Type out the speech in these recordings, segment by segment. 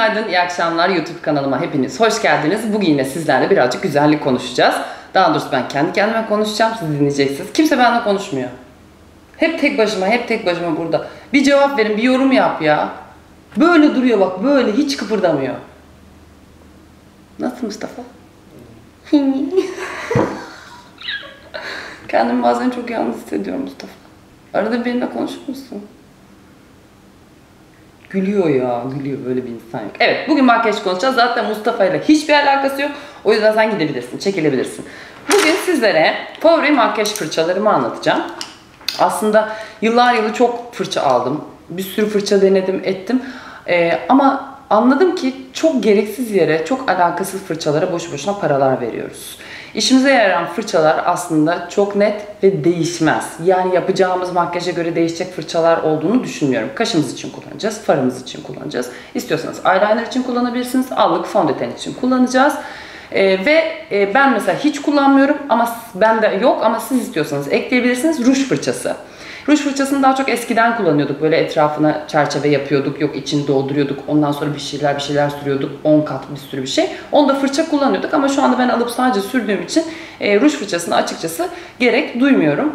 Günaydın, iyi akşamlar YouTube kanalıma hepiniz hoş geldiniz. Bugün yine sizlerle birazcık güzellik konuşacağız. Daha doğrusu ben kendi kendime konuşacağım, siz dinleyeceksiniz. Kimse benimle konuşmuyor. Hep tek başıma burada. Bir cevap verin, bir yorum yap ya. Böyle duruyor bak, böyle hiç kıpırdamıyor. Nasıl Mustafa? Kendimi bazen çok yalnız hissediyorum Mustafa. Arada benimle konuşur musun? Gülüyor ya, gülüyor. Böyle bir insan yok. Evet, bugün makyaj konuşacağız. Zaten Mustafa ile hiçbir alakası yok. O yüzden sen gidebilirsin, çekilebilirsin. Bugün sizlere favori makyaj fırçalarımı anlatacağım. Aslında yıllar yılı çok fırça aldım. Bir sürü fırça denedim, ettim. Ama anladım ki çok gereksiz yere, çok alakasız fırçalara boşu boşuna paralar veriyoruz. İşimize yarayan fırçalar aslında çok net ve değişmez. Yani yapacağımız makyaja göre değişecek fırçalar olduğunu düşünmüyorum. Kaşımız için kullanacağız, farımız için kullanacağız. İstiyorsanız eyeliner için kullanabilirsiniz, allık fondöten için kullanacağız. Ben mesela hiç kullanmıyorum ama bende yok, ama siz istiyorsanız ekleyebilirsiniz. Ruj fırçası. Ruj fırçasını daha çok eskiden kullanıyorduk. Böyle etrafına çerçeve yapıyorduk. Yok içini dolduruyorduk. Ondan sonra bir şeyler sürüyorduk. 10 kat bir sürü bir şey. Onu da fırça kullanıyorduk ama şu anda ben alıp sadece sürdüğüm için ruj fırçasını açıkçası gerek duymuyorum.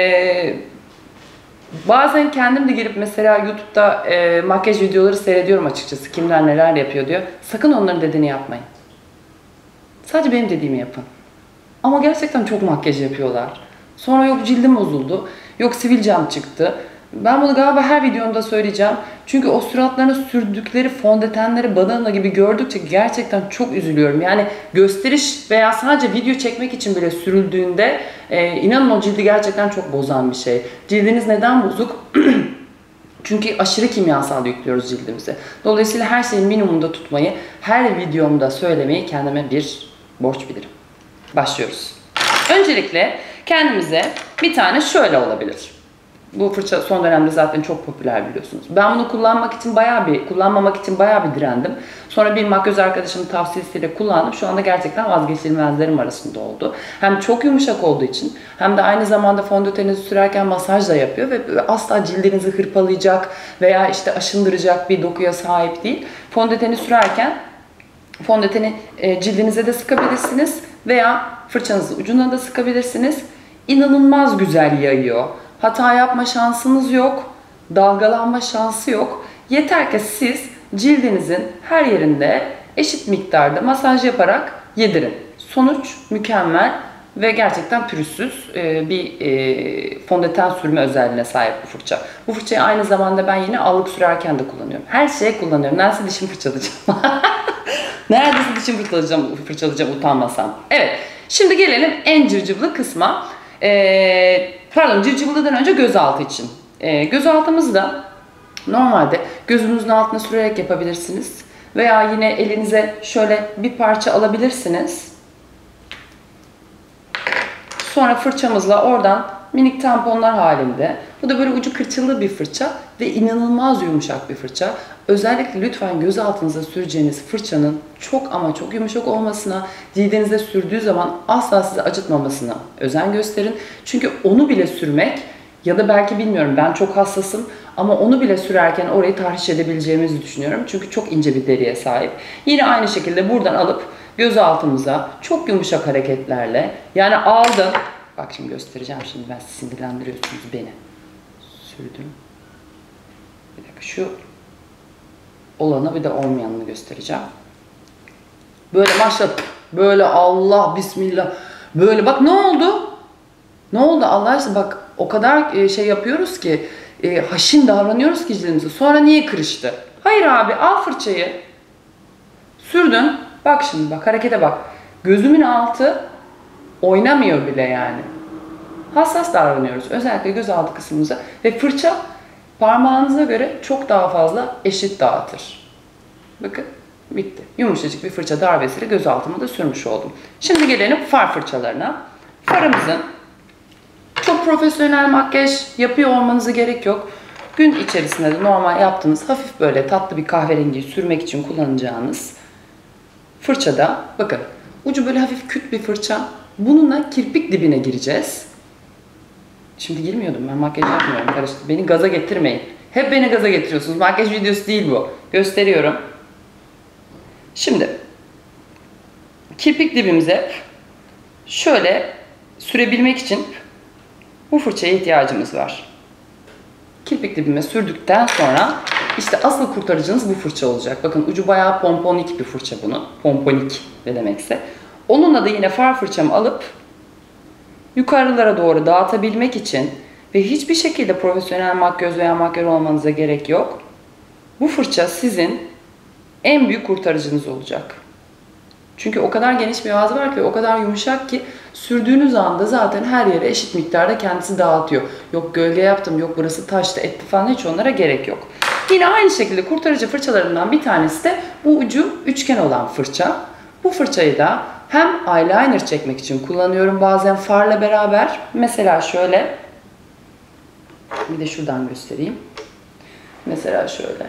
Bazen kendim de girip mesela YouTube'da makyaj videoları seyrediyorum açıkçası. Kimler neler yapıyor diyor. Sakın onların dediğini yapmayın. Sadece benim dediğimi yapın. Ama gerçekten çok makyaj yapıyorlar. Sonra yok cildim bozuldu. Yok sivilcem çıktı. Ben bunu galiba her videomda söyleyeceğim. Çünkü o suratlarına sürdükleri fondötenleri badana gibi gördükçe gerçekten çok üzülüyorum. Yani gösteriş veya sadece video çekmek için bile sürüldüğünde inanın o cildi gerçekten çok bozan bir şey. Cildiniz neden bozuk? Çünkü aşırı kimyasal yüklüyoruz cildimize. Dolayısıyla her şeyi minimumda tutmayı, her videomda söylemeyi kendime bir borç bilirim. Başlıyoruz. Öncelikle kendimize bir tane şöyle olabilir. Bu fırça son dönemde zaten çok popüler biliyorsunuz. Ben bunu kullanmamak için bayağı bir direndim. Sonra bir makyöz arkadaşımın tavsiyesiyle kullandım. Şu anda gerçekten vazgeçilmezlerim arasında oldu. Hem çok yumuşak olduğu için hem de aynı zamanda fondöteninizi sürerken masaj da yapıyor ve asla cildinizi hırpalayacak veya işte aşındıracak bir dokuya sahip değil. Fondöteni sürerken fondöteni cildinize de sıkabilirsiniz veya fırçanızı ucuna da sıkabilirsiniz. İnanılmaz güzel yayıyor. Hata yapma şansınız yok. Dalgalanma şansı yok. Yeter ki siz cildinizin her yerinde eşit miktarda masaj yaparak yedirin. Sonuç mükemmel ve gerçekten pürüzsüz bir fondöten sürme özelliğine sahip bu fırça. Bu fırçayı aynı zamanda ben yine allık sürerken de kullanıyorum. Her şeye kullanıyorum. Neredeyse dişimi fırçalayacağım. Neredeyse dişimi fırçalayacağım utanmasam. Evet. Şimdi gelelim en cırcıvlı kısma. Cırcıvlıdan önce gözaltı için. Gözaltımızda normalde gözünüzün altına sürerek yapabilirsiniz. Veya yine elinize şöyle bir parça alabilirsiniz. Sonra fırçamızla oradan minik tamponlar halinde. Bu da böyle ucu kırçıllı bir fırça ve inanılmaz yumuşak bir fırça. Özellikle lütfen göz altınıza süreceğiniz fırçanın çok ama çok yumuşak olmasına, cildinize sürdüğü zaman asla sizi acıtmamasına özen gösterin. Çünkü onu bile sürmek ya da belki bilmiyorum, ben çok hassasım ama onu bile sürerken orayı tahriş edebileceğimizi düşünüyorum. Çünkü çok ince bir deriye sahip. Yine aynı şekilde buradan alıp göz altımıza çok yumuşak hareketlerle, yani aldım. Bak şimdi göstereceğim, şimdi ben sinirlendiriyorsunuz beni. Sürdüm. Bir dakika, şu olanı bir de olmayanını göstereceğim. Böyle maşallah, böyle Allah bismillah. Böyle bak ne oldu? Ne oldu Allah aşkına, bak o kadar şey yapıyoruz ki, haşin davranıyoruz ki cildimize. Sonra niye kırıştı? Hayır abi, al fırçayı. Sürdün. Bak şimdi bak, harekete bak. Gözümün altı oynamıyor bile yani. Hassas davranıyoruz. Özellikle göz altı kısmımıza. Ve fırça parmağınıza göre çok daha fazla eşit dağıtır. Bakın bitti. Yumuşacık bir fırça darbesiyle göz altıma da sürmüş oldum. Şimdi gelelim far fırçalarına. Farımızın çok profesyonel makyaj yapıyor olmanıza gerek yok. Gün içerisinde de normal yaptığınız hafif böyle tatlı bir kahverengi sürmek için kullanacağınız fırçada bakın ucu böyle hafif küt bir fırça. Bununla kirpik dibine gireceğiz. Şimdi girmiyordum, ben makyaj yapmıyorum, karıştı. Beni gaza getirmeyin. Hep beni gaza getiriyorsunuz. Makyaj videosu değil bu. Gösteriyorum. Şimdi kirpik dibimize şöyle sürebilmek için bu fırçaya ihtiyacımız var. Kirpik dibime sürdükten sonra işte asıl kurtarıcınız bu fırça olacak. Bakın ucu bayağı pomponik bir fırça bunu. Pomponik ne demekse. Onunla da yine far fırçamı alıp yukarılara doğru dağıtabilmek için ve hiçbir şekilde profesyonel makyöz veya makyör olmanıza gerek yok. Bu fırça sizin en büyük kurtarıcınız olacak. Çünkü o kadar geniş bir ağzı var ki, o kadar yumuşak ki sürdüğünüz anda zaten her yere eşit miktarda kendisi dağıtıyor. Yok gölge yaptım, yok burası taştı, etti falan, hiç onlara gerek yok. Yine aynı şekilde kurtarıcı fırçalarından bir tanesi de bu ucu üçgen olan fırça. Bu fırçayı da hem eyeliner çekmek için kullanıyorum, bazen farla beraber. Mesela şöyle, bir de şuradan göstereyim. Mesela şöyle.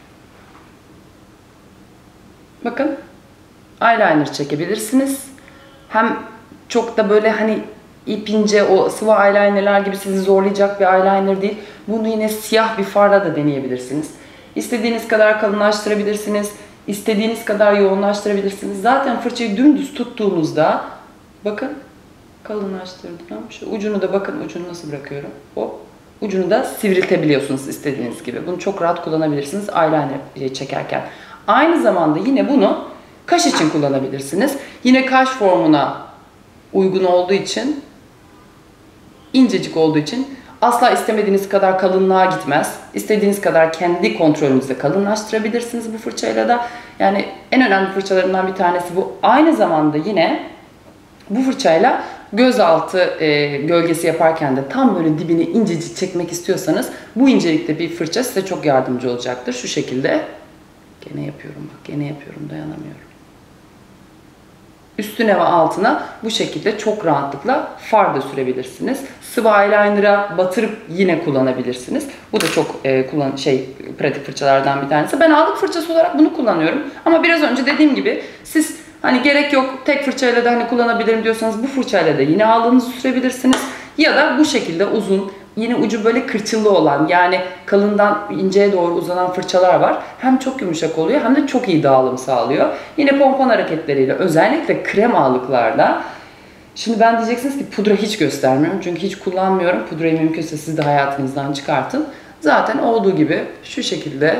Bakın. Eyeliner çekebilirsiniz. Hem çok da böyle hani ip ince o sıvı eyelinerler gibi sizi zorlayacak bir eyeliner değil. Bunu yine siyah bir farla da deneyebilirsiniz. İstediğiniz kadar kalınlaştırabilirsiniz. İstediğiniz kadar yoğunlaştırabilirsiniz. Zaten fırçayı dümdüz tuttuğunuzda bakın kalınlaştırdım. Şu ucunu da bakın, ucunu nasıl bırakıyorum. Hop. Ucunu da sivriltebiliyorsunuz istediğiniz gibi. Bunu çok rahat kullanabilirsiniz eyeliner çekerken. Aynı zamanda yine bunu kaş için kullanabilirsiniz. Yine kaş formuna uygun olduğu için, incecik olduğu için asla istemediğiniz kadar kalınlığa gitmez. İstediğiniz kadar kendi kontrolünüzde kalınlaştırabilirsiniz bu fırçayla da. Yani en önemli fırçalarından bir tanesi bu. Aynı zamanda yine bu fırçayla gözaltı gölgesi yaparken de tam böyle dibini incecik çekmek istiyorsanız bu incelikte bir fırça size çok yardımcı olacaktır. Şu şekilde. Gene yapıyorum bak, gene yapıyorum, dayanamıyorum. Üstüne ve altına bu şekilde çok rahatlıkla far da sürebilirsiniz. Sıvı eyeliner'a batırıp yine kullanabilirsiniz. Bu da çok pratik fırçalardan bir tanesi. Ben allık fırçası olarak bunu kullanıyorum. Ama biraz önce dediğim gibi siz hani gerek yok tek fırçayla da hani kullanabilirim diyorsanız bu fırçayla da yine allığınızı sürebilirsiniz. Ya da bu şekilde uzun, yine ucu böyle kırçıllı olan, yani kalından inceye doğru uzanan fırçalar var. Hem çok yumuşak oluyor hem de çok iyi dağılım sağlıyor. Yine pompon hareketleriyle, özellikle krem ağlıklarda. Şimdi ben diyeceksiniz ki pudra hiç göstermiyorum çünkü hiç kullanmıyorum. Pudrayı mümkünse siz de hayatınızdan çıkartın. Zaten olduğu gibi şu şekilde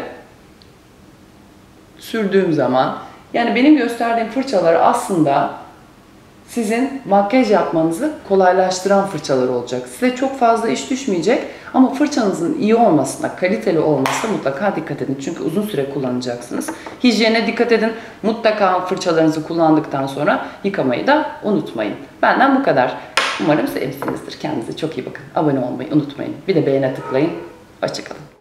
sürdüğüm zaman, yani benim gösterdiğim fırçalar aslında sizin makyaj yapmanızı kolaylaştıran fırçalar olacak. Size çok fazla iş düşmeyecek ama fırçanızın iyi olmasına, kaliteli olmasına mutlaka dikkat edin. Çünkü uzun süre kullanacaksınız. Hijyene dikkat edin. Mutlaka fırçalarınızı kullandıktan sonra yıkamayı da unutmayın. Benden bu kadar. Umarım sevmişsinizdir. Kendinize çok iyi bakın. Abone olmayı unutmayın. Bir de beğene tıklayın. Hoşça kalın.